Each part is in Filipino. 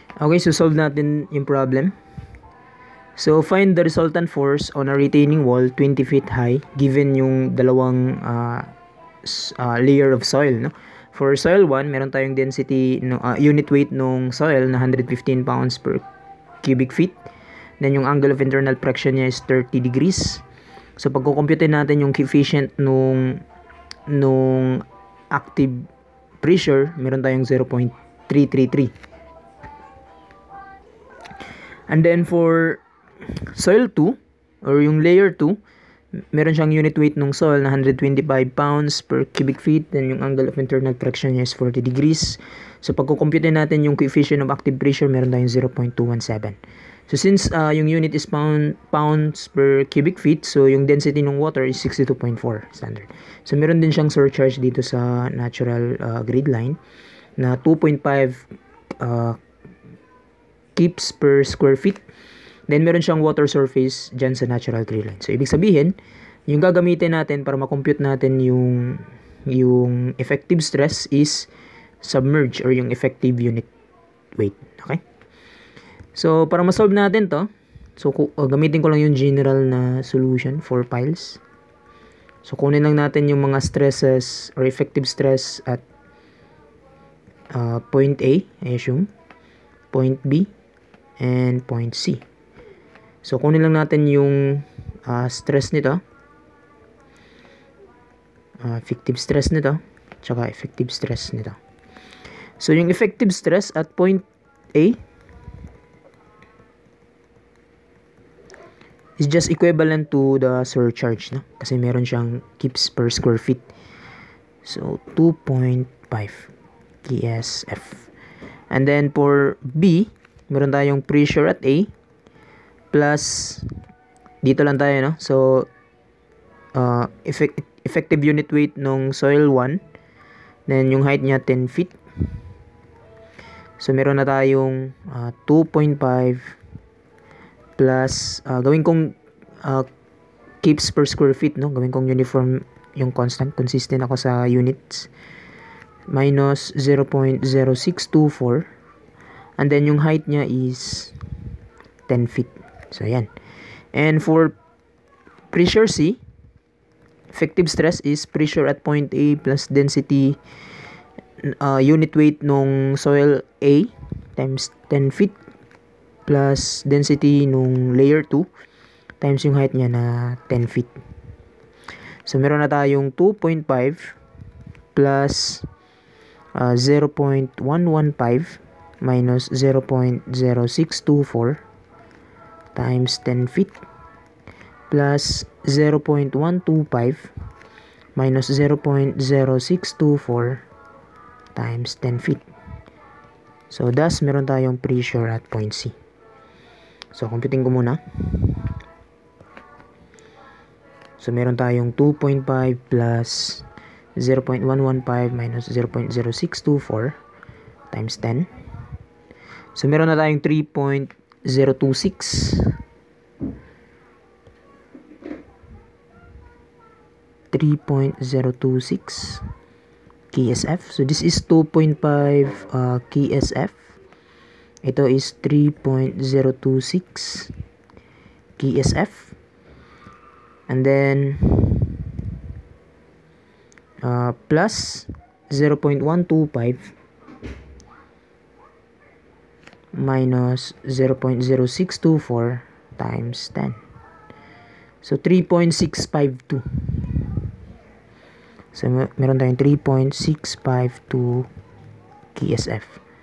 Okay, so solve natin yung problem. So, find the resultant force on a retaining wall 20 feet high given yung dalawang layer of soil, no? For soil 1, meron tayong density, no, unit weight nung soil na 115 pounds per cubic feet. Then, yung angle of internal friction niya is 30 degrees. So, pag kukumputin natin yung coefficient nung active pressure, meron tayong 0.333. And then, for soil 2, or yung layer 2, meron siyang unit weight ng soil na 125 pounds per cubic feet. Then yung angle of internal friction niya is 40 degrees. So pag kukumpute natin yung coefficient of active pressure, meron tayong 0.217. So since yung unit is pounds per cubic feet, so yung density ng water is 62.4 standard. So meron din siyang surcharge dito sa natural grid line na 2.5 kips per square feet. Then, meron siyang water surface dyan sa natural grid line. So, ibig sabihin, yung gagamitin natin para makompute natin yung effective stress is submerge or yung effective unit weight. Okay? So, para ma-solve natin to, so, gamitin ko lang yung general na solution for piles. So, kunin lang natin yung mga stresses or effective stress at point A, I assume, point B, and point C. So, kunin lang natin yung stress nito, effective stress nito, tsaka effective stress nito. So, yung effective stress at point A is just equivalent to the surcharge, no? Kasi meron siyang kips per square feet. So, 2.5 KSF. And then, for B, meron tayong pressure at A, plus dito lang tayo, no? So effective unit weight nung soil 1, then yung height niya 10 feet. So meron na tayong 2.5 plus gawin kong kips per square feet, no? Gawin kong uniform yung constant, consistent ako sa units, minus 0.0624, and then yung height niya is 10 feet. So, ayan. And for pressure C, effective stress is pressure at point A plus density unit weight nung soil A times 10 feet plus density nung layer 2 times yung height niya na 10 feet. So, meron na tayong 2.5 plus 0.115 minus 0.0624 times 10 feet plus 0.125 minus 0.0624 times 10 feet. So, thus, meron tayong pressure at point C. So, computing ko muna. So, meron tayong 2.5 plus 0.115 minus 0.0624 times 10. So, meron na tayong 3.026 KSF. So this is 2.5 KSF. Ito is 3.026 KSF. And then plus 0.125 minus 0.0624 times 10. So, 3.652. So, meron tayong 3.652 KSF.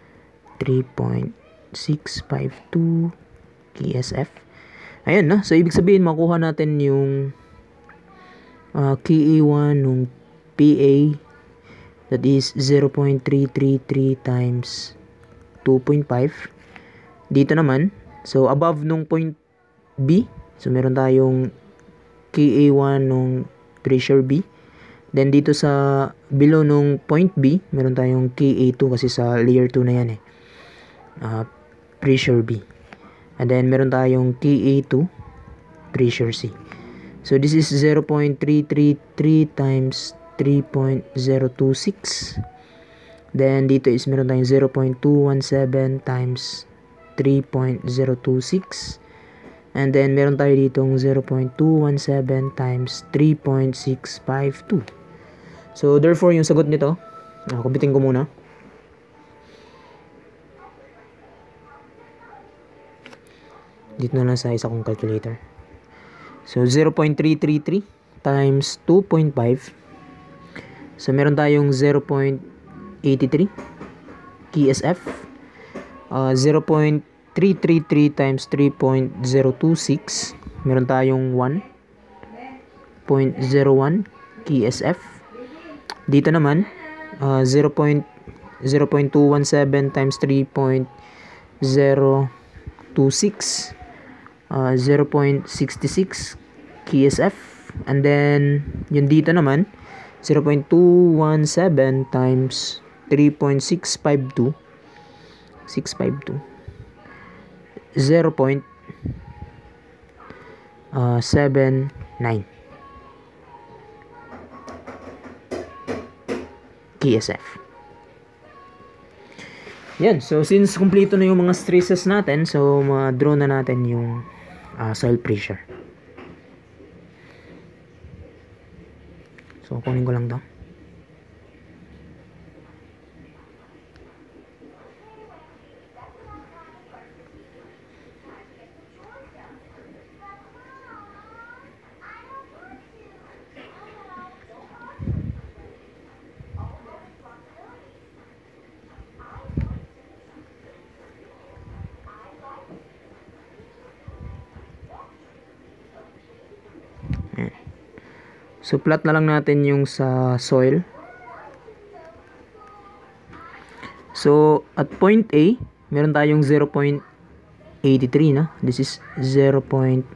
3.652 KSF. Ayan, no? So, ibig sabihin, makuha natin yung KA1 nung PA, that is 0.333 times 2.5. Dito naman, so above nung point B, so meron tayong KA1 nung pressure B. Then dito sa below nung point B, meron tayong KA2 kasi sa layer 2 na yan eh. Pressure B. And then meron tayong KA2 pressure C. So this is 0.333 times 3.026. Then dito is meron tayong 0.217 times 3.026. And then, meron tayo ditong 0.217 times 3.652. So, therefore, yung sagot nito, kumpitin ko muna. Dito na lang sa isa kong calculator. So, 0.333 times 2.5. So, meron tayong 0.83 KSF. 0.333 times 3.026. Meron tayong 1.01 KSF. Dito naman, 0.217 times 3.026. 0.66 KSF. And then, yun dito naman, 0.217 times 3.652. 0.79 KSF. Yan. So, since kumpleto na yung mga stresses natin, so, ma-draw na natin yung soil pressure. So, kunin ko lang to. So, plot na lang natin yung sa soil. So, at point A, meron tayong 0.83 na. This is 0.83.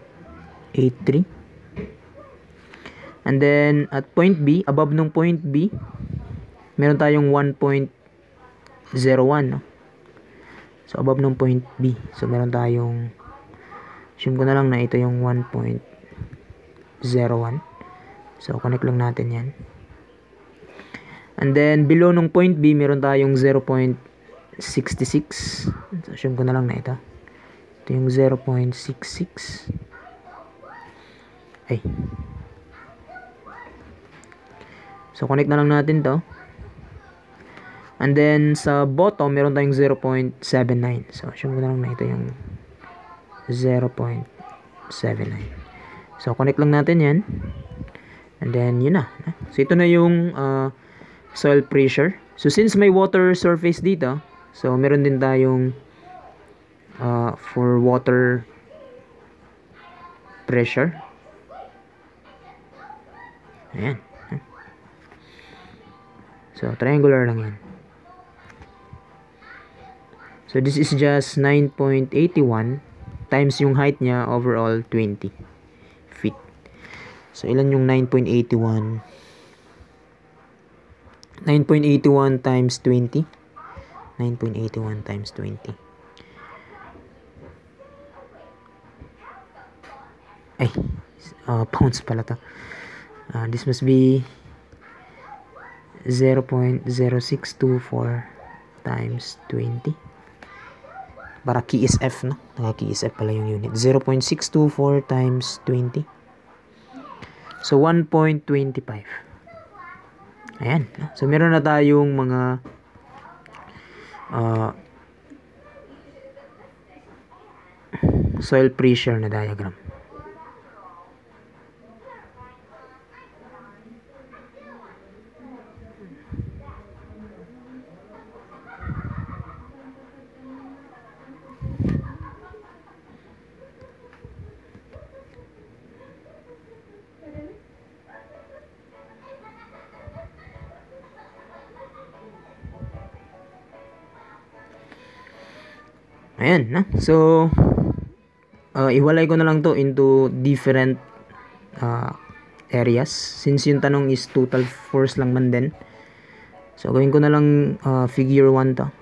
And then, at point B, above nung point B, meron tayong 1.01. No? So, above nung point B. So, meron tayong, assume ko na lang na ito yung 1.01. So, connect lang natin yan. And then, below nung point B, meron tayong 0.66. So, assume ko na lang na ito. Ito yung 0.66. Ay. So, connect na lang natin to. And then, sa bottom, meron tayong 0.79. So, assume ko na lang na ito yung 0.79. So, connect lang natin yan. And then, yun na. So, ito na yung soil pressure. So, since may water surface dito, so, meron din tayong for water pressure. Ayan. So, triangular lang yan. So, this is just 9.81 times yung height niya overall 20 feet. So, ilan yung 9.81? 9.81 times 20. 9.81 times 20. Ay, pounds pala to. This must be 0.0624 times 20. Para KSF, no? Naka-KSF pala yung unit. 0.624 times 20. So, 1.25. Ayan. So, meron na tayong mga soil pressure na diagram. Ayan, na. So, iwalay ko na lang to into different areas. Since yung tanong is total force lang man din. So, gawin ko na lang figure 1 to.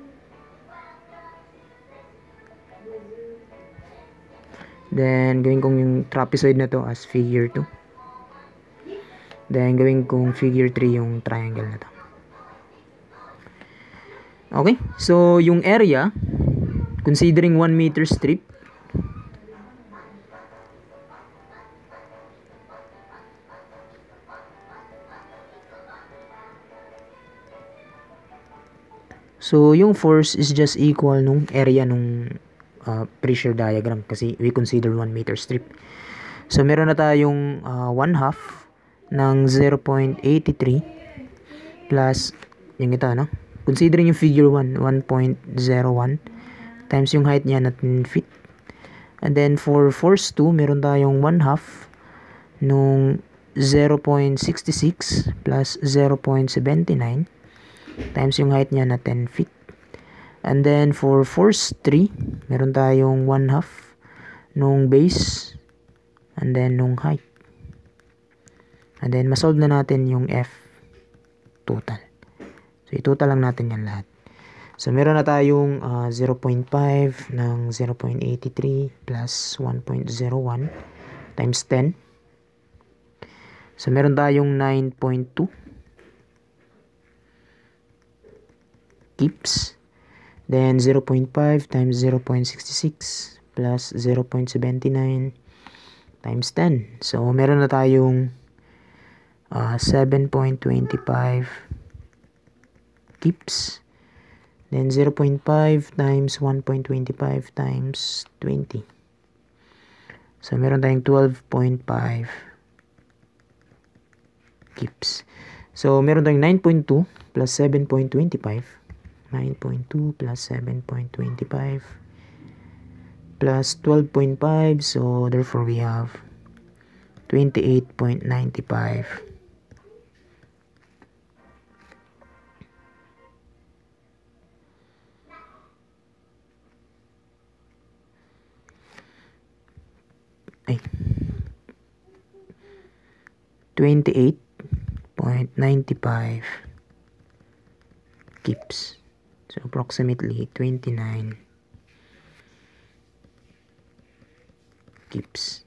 Then, gawin kong yung trapezoid na to as figure 2. Then, gawin kong figure 3 yung triangle na to. Okay? So, yung area, considering 1 meter strip, so yung force is just equal nung area nung pressure diagram kasi we consider 1 meter strip. So meron na tayong 1/2 ng 0.83 plus yung ito, no? Considering yung figure 1, 1.01 times yung height niya na 10 feet. And then for force 2, meron tayong 1/2 nung 0.66 plus 0.79 times yung height niya na 10 feet. And then for force 3, meron tayong 1/2 nung base and then nung height. And then masolve na natin yung F total. So i-total lang natin yan lahat. So meron na tayong 0.5 ng 0.83 plus 1.01 times 10. So meron tayong 9.2 kips. Then 0.5 times 0.66 plus 0.79 times 10. So meron na tayong 7.25 kips. Then 0.5 times 1.25 times 20. So meron tayong 12.5 kips. So meron tayong 9.2 plus 7.25. 9.2 plus 7.25 plus 12.5. So therefore we have 28.95 28.95 kips. So approximately 29 kips.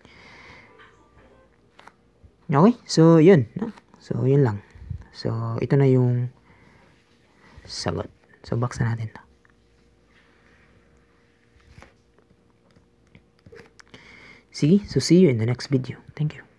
Okay, so yun, no? So yun lang. So ito na yung sagot. So box na natin to. Sige, so see you in the next video. Thank you.